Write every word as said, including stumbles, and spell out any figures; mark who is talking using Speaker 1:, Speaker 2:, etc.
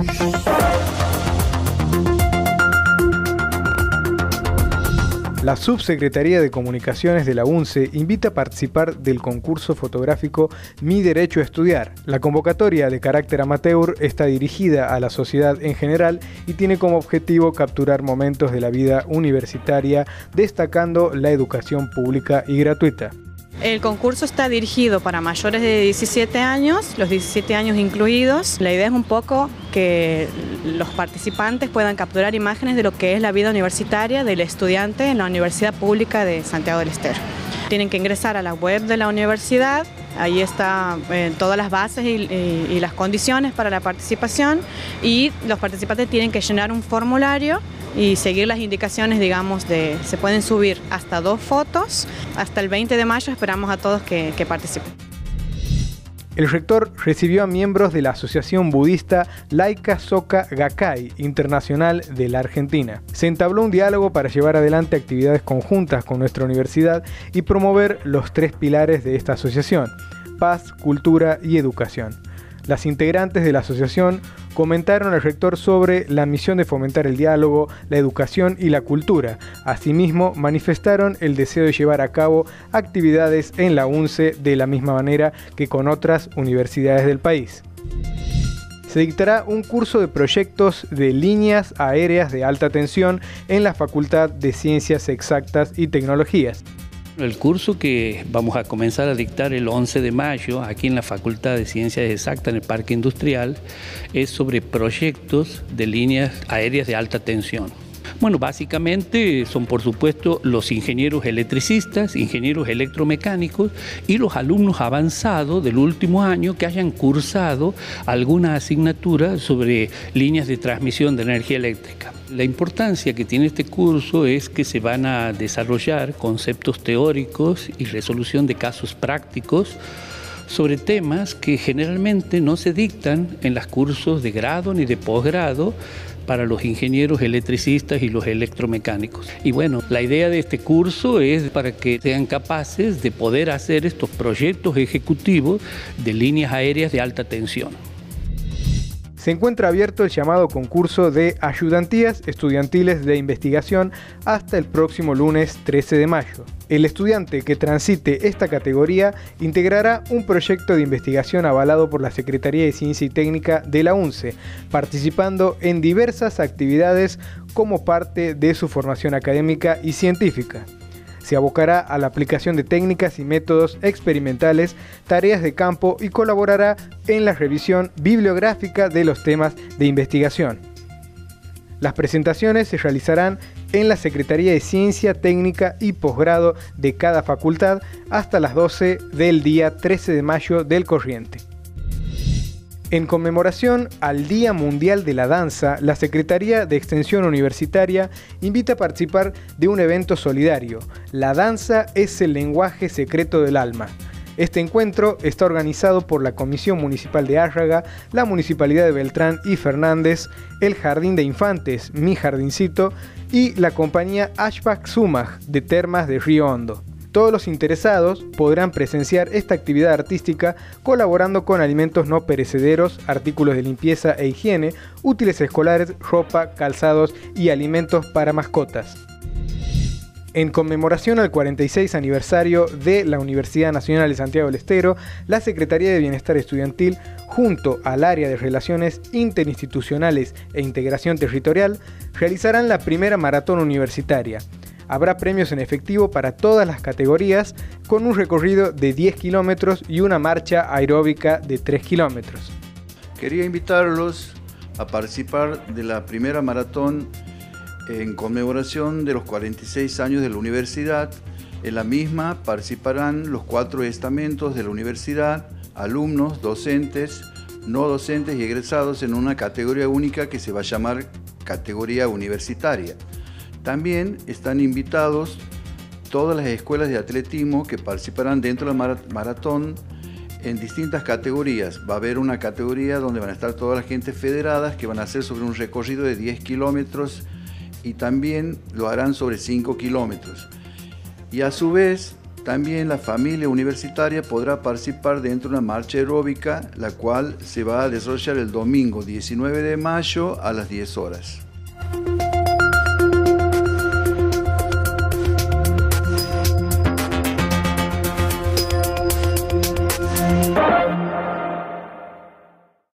Speaker 1: La Subsecretaría de Comunicaciones de la UNCE invita a participar del concurso fotográfico Mi Derecho a Estudiar. La convocatoria, de carácter amateur, está dirigida a la sociedad en general y tiene como objetivo capturar momentos de la vida universitaria, destacando la educación pública y gratuita.
Speaker 2: El concurso está dirigido para mayores de diecisiete años, los diecisiete años incluidos. La idea es un poco que los participantes puedan capturar imágenes de lo que es la vida universitaria del estudiante en la Universidad Pública de Santiago del Estero. Tienen que ingresar a la web de la universidad, ahí están eh, todas las bases y, y, y las condiciones para la participación, y los participantes tienen que llenar un formulario y seguir las indicaciones, digamos, de se pueden subir hasta dos fotos. Hasta el veinte de mayo esperamos a todos que, que participen.
Speaker 1: El rector recibió a miembros de la Asociación Budista Laika Soka Gakkai Internacional de la Argentina. Se entabló un diálogo para llevar adelante actividades conjuntas con nuestra universidad y promover los tres pilares de esta asociación: paz, cultura y educación. Las integrantes de la asociación comentaron al rector sobre la misión de fomentar el diálogo, la educación y la cultura. Asimismo, manifestaron el deseo de llevar a cabo actividades en la UNCE de la misma manera que con otras universidades del país. Se dictará un curso de proyectos de líneas aéreas de alta tensión en la Facultad de Ciencias Exactas y Tecnologías.
Speaker 3: El curso que vamos a comenzar a dictar el once de mayo aquí en la Facultad de Ciencias Exactas en el Parque Industrial es sobre proyectos de líneas aéreas de alta tensión. Bueno, básicamente son, por supuesto, los ingenieros electricistas, ingenieros electromecánicos y los alumnos avanzados del último año que hayan cursado alguna asignatura sobre líneas de transmisión de energía eléctrica. La importancia que tiene este curso es que se van a desarrollar conceptos teóricos y resolución de casos prácticos sobre temas que generalmente no se dictan en los cursos de grado ni de posgrado para los ingenieros electricistas y los electromecánicos. Y bueno, la idea de este curso es para que sean capaces de poder hacer estos proyectos ejecutivos de líneas aéreas de alta tensión.
Speaker 1: Se encuentra abierto el llamado concurso de ayudantías estudiantiles de investigación hasta el próximo lunes trece de mayo. El estudiante que transite esta categoría integrará un proyecto de investigación avalado por la Secretaría de Ciencia y Técnica de la UNCE, participando en diversas actividades como parte de su formación académica y científica. Se abocará a la aplicación de técnicas y métodos experimentales, tareas de campo y colaborará en la revisión bibliográfica de los temas de investigación. Las presentaciones se realizarán en la Secretaría de Ciencia, Técnica y Posgrado de cada facultad hasta las doce del día trece de mayo del corriente. En conmemoración al Día Mundial de la Danza, la Secretaría de Extensión Universitaria invita a participar de un evento solidario. La danza es el lenguaje secreto del alma. Este encuentro está organizado por la Comisión Municipal de Árraga, la Municipalidad de Beltrán y Fernández, el Jardín de Infantes, Mi Jardincito, y la compañía Ashbach Sumach de Termas de Río Hondo. Todos los interesados podrán presenciar esta actividad artística colaborando con alimentos no perecederos, artículos de limpieza e higiene, útiles escolares, ropa, calzados y alimentos para mascotas. En conmemoración al cuarenta y seis aniversario de la Universidad Nacional de Santiago del Estero, la Secretaría de Bienestar Estudiantil, junto al Área de Relaciones Interinstitucionales e Integración Territorial, realizarán la primera maratón universitaria. Habrá premios en efectivo para todas las categorías, con un recorrido de diez kilómetros y una marcha aeróbica de tres kilómetros.
Speaker 4: Quería invitarlos a participar de la primera maratón en conmemoración de los cuarenta y seis años de la universidad. En la misma participarán los cuatro estamentos de la universidad, alumnos, docentes, no docentes y egresados en una categoría única que se va a llamar categoría universitaria. También están invitados todas las escuelas de atletismo que participarán dentro de la maratón en distintas categorías. Va a haber una categoría donde van a estar todas las gentes federadas que van a hacer sobre un recorrido de diez kilómetros y también lo harán sobre cinco kilómetros. Y a su vez También la familia universitaria podrá participar dentro de una marcha aeróbica, la cual se va a desarrollar el domingo diecinueve de mayo a las diez horas.